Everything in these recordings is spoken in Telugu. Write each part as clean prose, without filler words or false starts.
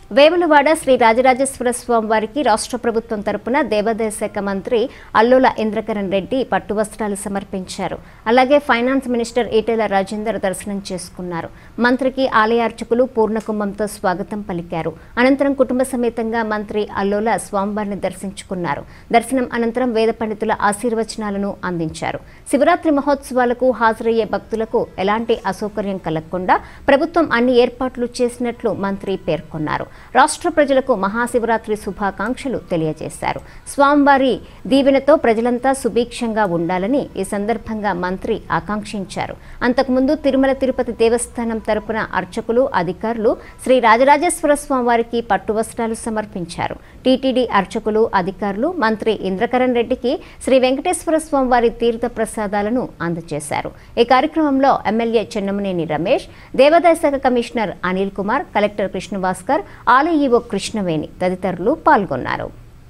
వేములవాడ శ్రీ రాజరాజేశ్వర స్వామి వారికి రాష్ట్ర ప్రభుత్వం తరపున దేవాదాయ శాఖ మంత్రి అల్లుల ఇంద్రకరణ్ రెడ్డి పట్టు వస్త్రాలు సమర్పించారు. అలాగే ఫైనాన్స్ మినిస్టర్ ఈటెల రాజేందర్ దర్శనం చేసుకున్నారు. మంత్రికి ఆలయ అర్చకులు పూర్ణకుంభంతో స్వాగతం పలికారు. అనంతరం కుటుంబ సమేతంగా మంత్రి అల్లుల స్వామివారిని దర్శించుకున్నారు. దర్శనం అనంతరం వేద పండితుల ఆశీర్వచనాలను అందించారు. శివరాత్రి మహోత్సవాలకు హాజరయ్యే భక్తులకు ఎలాంటి అసౌకర్యం కలగకుండా ప్రభుత్వం అన్ని ఏర్పాట్లు చేసినట్లు మంత్రి పేర్కొన్నారు. రాష్ట్ర ప్రజలకు మహాశివరాత్రి శుభాకాంక్షలు తెలియజేశారు. స్వామివారి దీవెనతో ప్రజలంతా సుభిక్షంగా ఉండాలని ఈ సందర్భంగా మంత్రి ఆకాంక్షించారు. అంతకుముందు తిరుమల తిరుపతి దేవస్థానం తరపున అర్చకులు, అధికారులు శ్రీ రాజరాజేశ్వర స్వామివారికి పట్టు వస్త్రాలు సమర్పించారు. టీటీడీ అర్చకులు, అధికారులు మంత్రి ఇంద్రకరణ్ రెడ్డికి శ్రీ వెంకటేశ్వర స్వామివారి తీర్థ ప్రసాదాలను అందజేశారు. ఈ కార్యక్రమంలో ఎమ్మెల్యే చెన్నమనేని రమేష్, దేవాదాయ శాఖ కమిషనర్ అనిల్ కుమార్, కలెక్టర్ కృష్ణభాస్కర్, ఆలయ ఈవో కృష్ణవేణి తదితరులు పాల్గొన్నారు.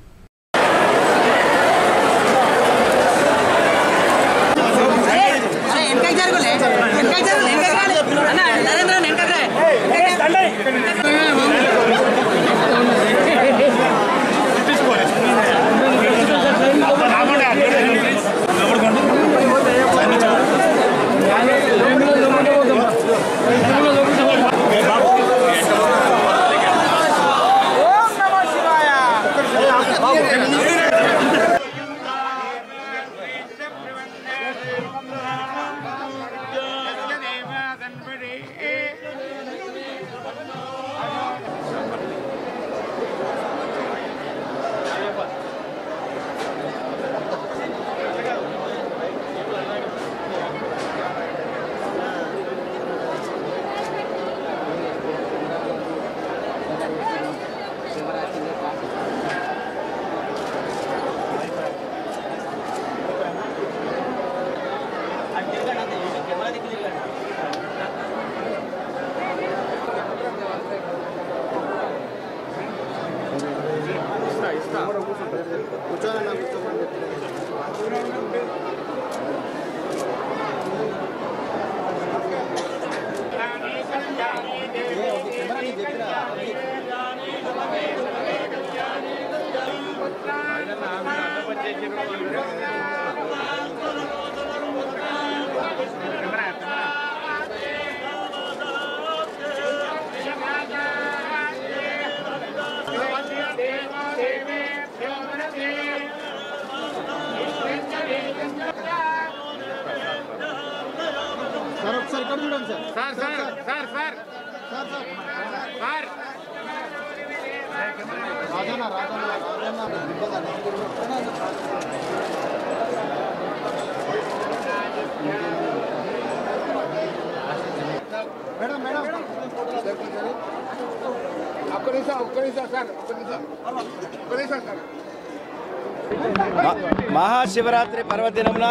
మహాశివరాత్రి పర్వదినమున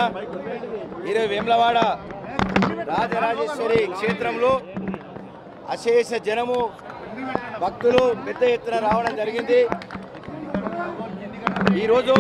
ఈరోజు వేములవాడ రాజరాజేశ్వరి క్షేత్రంలో అశేష జనము భక్తులు పెద్ద ఎత్తున రావడం జరిగింది. ఈరోజు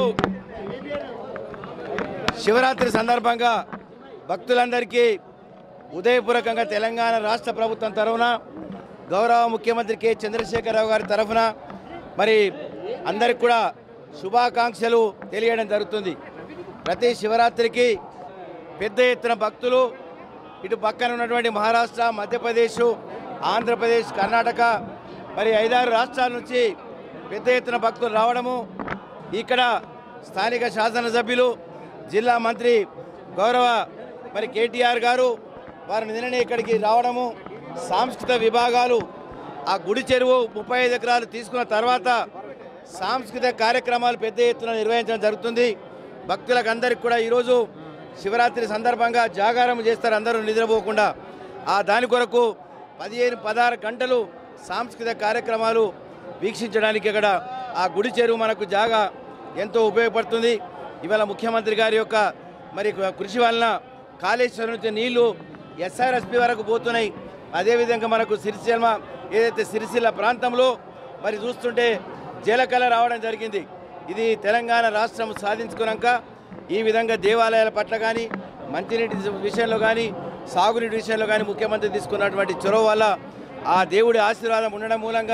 శివరాత్రి సందర్భంగా భక్తులందరికీ ఉదయపూర్వకంగా తెలంగాణ రాష్ట్ర ప్రభుత్వం తరఫున గౌరవ ముఖ్యమంత్రి కె చంద్రశేఖరరావు గారి తరఫున మరి అందరికి కూడా శుభాకాంక్షలు తెలియడం జరుగుతుంది. ప్రతి శివరాత్రికి పెద్ద ఎత్తున భక్తులు ఇటు పక్కన ఉన్నటువంటి మహారాష్ట్ర, మధ్యప్రదేశ్, ఆంధ్రప్రదేశ్, కర్ణాటక మరి 5-6 రాష్ట్రాల నుంచి పెద్ద ఎత్తున భక్తులు రావడము, ఇక్కడ స్థానిక శాసనసభ్యులు, జిల్లా మంత్రి గౌరవ మరి కేటీఆర్ గారు వారి నిన్ననే ఇక్కడికి రావడము, సాంస్కృతిక విభాగాలు ఆ గుడి చెరువు 35 ఎకరాలు తీసుకున్న తర్వాత సాంస్కృతిక కార్యక్రమాలు పెద్ద ఎత్తున నిర్వహించడం జరుగుతుంది. భక్తులకు అందరికీ కూడా ఈరోజు శివరాత్రి సందర్భంగా జాగారం చేస్తారు, అందరూ నిద్రపోకుండా. ఆ దాని కొరకు 15-16 గంటలు సాంస్కృతిక కార్యక్రమాలు వీక్షించడానికి ఇక్కడ ఆ గుడి చెరువు మనకు జాగా ఎంతో ఉపయోగపడుతుంది. ఇవాళ ముఖ్యమంత్రి గారి యొక్క మరి కృషి వలన కాళేశ్వరం నుంచి నీళ్లు ఎస్ఆర్ఎస్పి వరకు పోతున్నాయి. అదేవిధంగా మనకు సిరిసిల్ల ఏదైతే సిరిసిల్ల ప్రాంతంలో మరి చూస్తుంటే జలకళ రావడం జరిగింది. ఇది తెలంగాణ రాష్ట్రం సాధించుకున్నాక ఈ విధంగా దేవాలయాల పట్ల కానీ మంచినీటి విషయంలో కానీ సాగునీటి విషయంలో కానీ ముఖ్యమంత్రి తీసుకున్నటువంటి చొరవ వల్ల ఆ దేవుడి ఆశీర్వాదం ఉండడం మూలంగా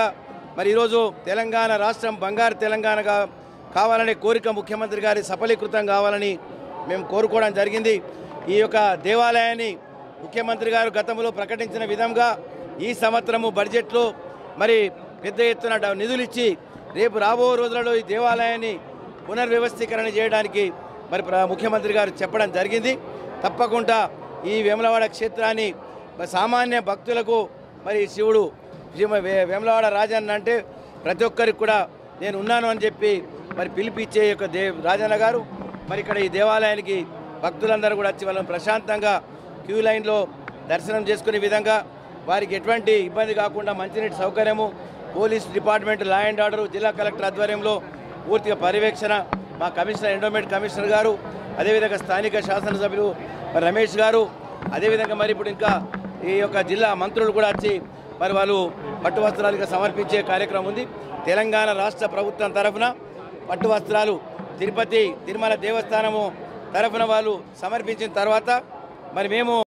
మరి ఈరోజు తెలంగాణ రాష్ట్రం బంగారు తెలంగాణగా కావాలనే కోరిక ముఖ్యమంత్రి గారి సఫలీకృతం కావాలని మేము కోరుకోవడం జరిగింది. ఈ యొక్క దేవాలయాన్ని ముఖ్యమంత్రి గారు గతంలో ప్రకటించిన విధంగా ఈ సంవత్సరము బడ్జెట్లో మరి పెద్ద ఎత్తున నిధులు ఇచ్చి రేపు రాబో రోజులలో ఈ దేవాలయాన్ని పునర్వ్యవస్థీకరణ చేయడానికి మరి ముఖ్యమంత్రి గారు చెప్పడం జరిగింది. తప్పకుండా ఈ వేములవాడ క్షేత్రాన్ని సామాన్య భక్తులకు మరి శివుడు వేములవాడ రాజన్న అంటే ప్రతి ఒక్కరికి కూడా నేను ఉన్నాను అని చెప్పి మరి పిలిపిచ్చే యొక్క రాజన్న గారు మరి ఇక్కడ ఈ దేవాలయానికి భక్తులందరూ కూడా వచ్చి వాళ్ళని ప్రశాంతంగా క్యూ లైన్లో దర్శనం చేసుకునే విధంగా వారికి ఎటువంటి ఇబ్బంది కాకుండా మంచినీటి సౌకర్యము, police department, law and order, జిల్లా కలెక్టర్ ఆధ్వర్యంలో పూర్తిగా పర్యవేక్షణ మా కమిషనర్, ఎండోమెంట్ కమిషనర్ గారు, అదేవిధంగా స్థానిక శాసనసభ్యులు మరి రమేష్ గారు, అదేవిధంగా మరి ఇప్పుడు ఇంకా ఈ యొక్క జిల్లా మంత్రులు కూడా వచ్చి మరి వాళ్ళు పట్టు వస్త్రాలుగా సమర్పించే కార్యక్రమం ఉంది. తెలంగాణ రాష్ట్ర ప్రభుత్వం తరఫున పట్టు వస్త్రాలు తిరుమల దేవస్థానము తరఫున వాళ్ళు సమర్పించిన తర్వాత మరి మేము